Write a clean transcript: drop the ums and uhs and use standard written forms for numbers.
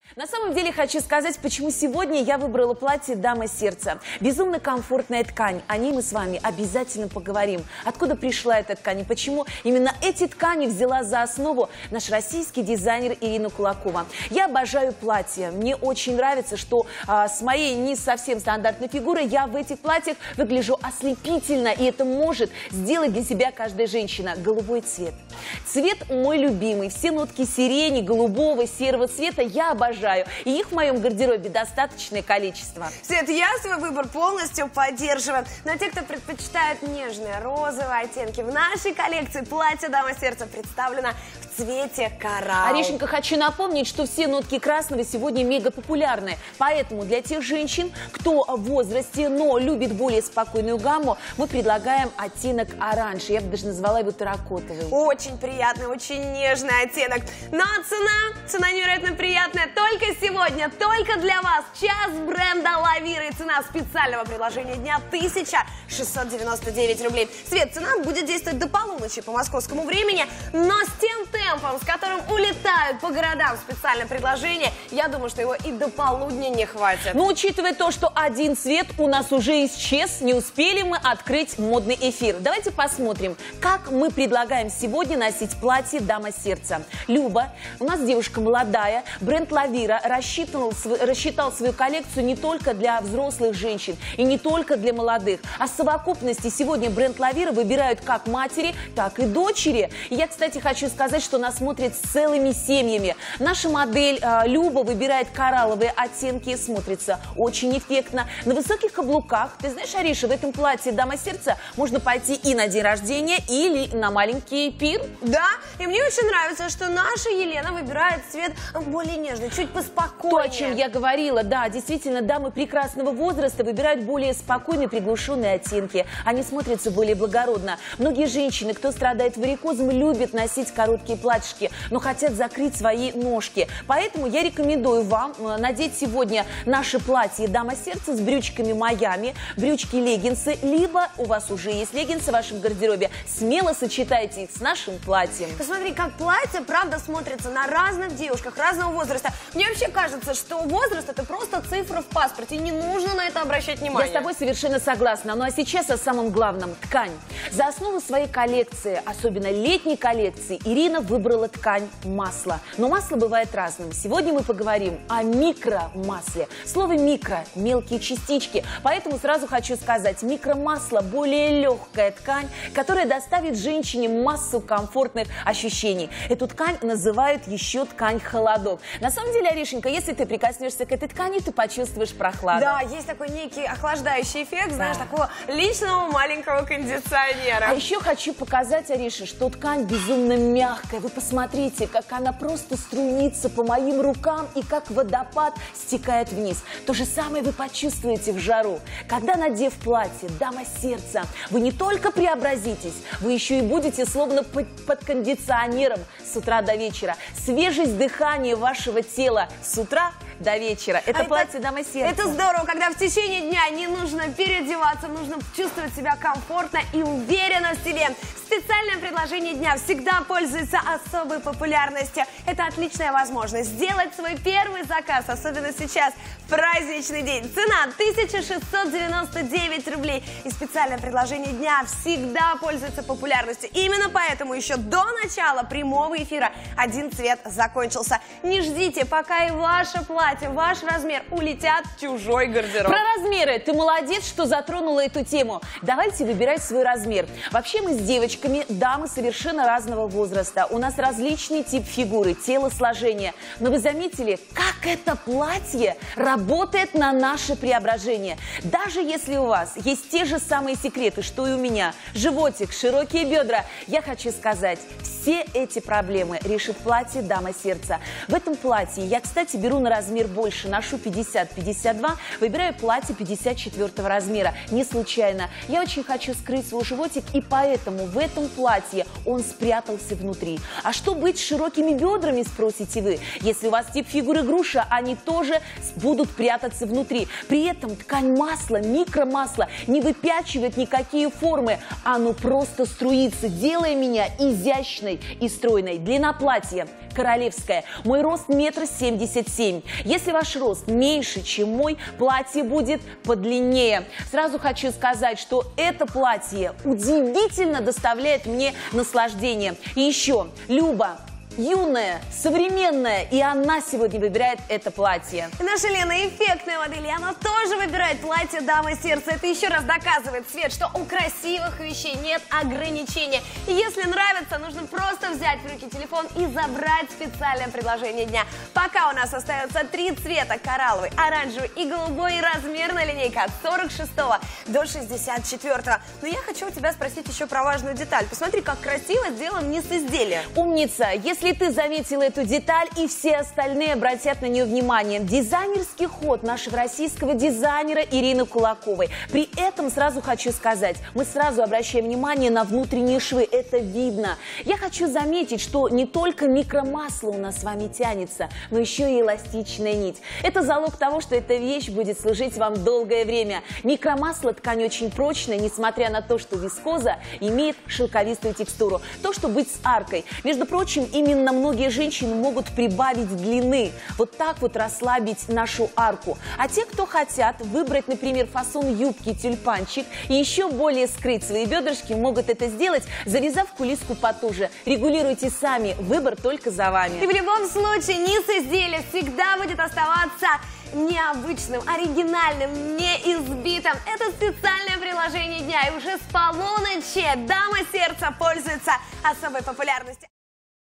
На самом деле хочу сказать, почему сегодня я выбрала платье «Дама сердца». Безумно комфортная ткань, о ней мы с вами обязательно поговорим. Откуда пришла эта ткань и почему именно эти ткани взяла за основу наш российский дизайнер Ирина Кулакова. Я обожаю платья, мне очень нравится, что с моей не совсем стандартной фигурой я в этих платьях выгляжу ослепительно, и это может сделать для себя каждая женщина. Голубой цвет. Цвет мой любимый, все нотки сирени, голубого, серого цвета я обожаю. И их в моем гардеробе достаточное количество. Свет, я свой выбор полностью поддерживаю. Но те, кто предпочитает нежные розовые оттенки, в нашей коллекции платье «Дама сердца» представлено в цвете коралл. Аришенька, хочу напомнить, что все нотки красного сегодня мега популярны. Поэтому для тех женщин, кто в возрасте, но любит более спокойную гамму, мы предлагаем оттенок оранж. Я бы даже назвала его терракотовый. Очень приятный, очень нежный оттенок. Но цена невероятно приятная. Только сегодня, только для вас час бренда Лавира. И цена специального предложения дня 1699 рублей. Свет, цена будет действовать до полуночи по московскому времени. Но с тем темпом, с которым улетают по городам специальное предложение, я думаю, что его и до полудня не хватит. Но учитывая то, что один цвет у нас уже исчез, не успели мы открыть модный эфир. Давайте посмотрим, как мы предлагаем сегодня носить платье «Дама сердца». Люба, у нас девушка молодая, бренд Лавира рассчитал свою коллекцию не только для взрослых женщин и не только для молодых, а в совокупности сегодня бренд Лавира выбирают как матери, так и дочери. И я, кстати, хочу сказать, что нас смотрят с целыми семьями. Наша модель Люба выбирает коралловые оттенки, смотрится очень эффектно. На высоких каблуках, ты знаешь, Ариша, в этом платье «Дама сердца» можно пойти и на день рождения, или на маленький пир. Да, и мне очень нравится, что наша Елена выбирает цвет более нежный, чуть поспокойнее. То, о чем я говорила, да, действительно, дамы прекрасного возраста выбирают более спокойные, приглушенные оттенки. Они смотрятся более благородно. Многие женщины, кто страдает варикозом, любят носить короткие платьишки, но хотят закрыть свои ножки. Поэтому я рекомендую вам надеть сегодня наше платье «Дама сердца» с брючками Майами, брючки-леггинсы, либо у вас уже есть леггинсы в вашем гардеробе. Смело сочетайте их с нашим платьем. Посмотри, как платье, правда, смотрится на разных девушках разного возраста. Мне вообще кажется, что возраст – это просто цифра в паспорте, и не нужно на это обращать внимание. Я с тобой совершенно согласна. Ну а сейчас о самом главном – ткань. За основу своей коллекции, особенно летней коллекции, Ирина выбрала ткань масло. Но масло бывает разным. Сегодня мы поговорим о микромасле. Слово «микро» – мелкие частички. Поэтому сразу хочу сказать, микромасло – более легкая ткань, которая доставит женщине массу комфортных ощущений. Эту ткань называют еще ткань холодок. На самом деле, Аришенька, если ты прикоснешься к этой ткани, ты почувствуешь прохладу. Да, есть такой некий охлаждающий эффект, знаешь, такого личного маленького кондиционера. А еще хочу показать, Ариша, что ткань безумно мягкая. Вы посмотрите, как она просто струится по моим рукам и как водопад стекает вниз. То же самое вы почувствуете в жару. Когда, надев платье «Дама сердца», вы не только преобразитесь, вы еще и будете словно под кондиционером с утра до вечера. Свежесть дыхания вашего тела с утра до вечера. Это платье «Дама сердца». Это здорово, когда в течение дня не нужно переодеваться, нужно чувствовать себя комфортно и уверенно в себе. Специальное предложение дня всегда пользуется особой популярностью. Это отличная возможность сделать свой первый заказ, особенно сейчас, в праздничный день. Цена 1699 рублей. И специальное предложение дня всегда пользуется популярностью. Именно поэтому еще до начала прямого эфира один цвет закончился. Не ждите, пока и ваше платье, ваш размер улетят в чужой гардероб. Про размеры. Ты молодец, что затронула эту тему. Давайте выбирать свой размер. Вообще мы с девочками, дамы совершенно разного возраста. У нас различный тип фигуры, телосложения. Но вы заметили, как это платье работает на наше преображение? Даже если у вас есть те же самые секреты, что и у меня, животик, широкие бедра, я хочу сказать, все эти проблемы решит платье «Дама сердца». В этом платье я, кстати, беру на размер размер больше, ношу 50-52, выбираю платье 54 размера. Не случайно. Я очень хочу скрыть свой животик, и поэтому в этом платье он спрятался внутри. А что быть с широкими бедрами, спросите вы? Если у вас тип фигуры груша, они тоже будут прятаться внутри. При этом ткань масла, микромасла, не выпячивает никакие формы. Оно просто струится, делая меня изящной и стройной. Длина платья королевская. Мой рост 1,77 м. Если ваш рост меньше, чем мой, платье будет подлиннее. Сразу хочу сказать, что это платье удивительно доставляет мне наслаждение. И еще, Люба юная, современная, и она сегодня выбирает это платье. Наша Лена эффектная модель, и она тоже выбирает платье «Дама сердца». Это еще раз доказывает, Свет, что у красивых вещей нет ограничения. И если нравится, нужно просто взять в руки телефон и забрать специальное предложение дня. Пока у нас остается 3 цвета: коралловый, оранжевый и голубой, и размерная линейка от 46 до 64. Но я хочу у тебя спросить еще про важную деталь. Посмотри, как красиво сделан низ изделия. Умница! Если ты заметила эту деталь, и все остальные обратят на нее внимание. Дизайнерский ход нашего российского дизайнера Ирины Кулаковой. При этом сразу хочу сказать, мы сразу обращаем внимание на внутренние швы. Это видно. Я хочу заметить, что не только микромасло у нас с вами тянется, но еще и эластичная нить. Это залог того, что эта вещь будет служить вам долгое время. Микромасло — ткань очень прочная, несмотря на то, что вискоза имеет шелковистую текстуру. То, что быть с аркой. Между прочим, именно многие женщины могут прибавить длины, вот так вот расслабить нашу арку. А те, кто хотят выбрать, например, фасон юбки тюльпанчик и еще более скрыть свои бедрышки, могут это сделать, завязав кулиску потуже. Регулируйте сами, выбор только за вами. И в любом случае низ изделия всегда будет оставаться необычным, оригинальным, неизбитым. Это специальное приложение дня, и уже с полуночи «Дама сердца» пользуется особой популярностью.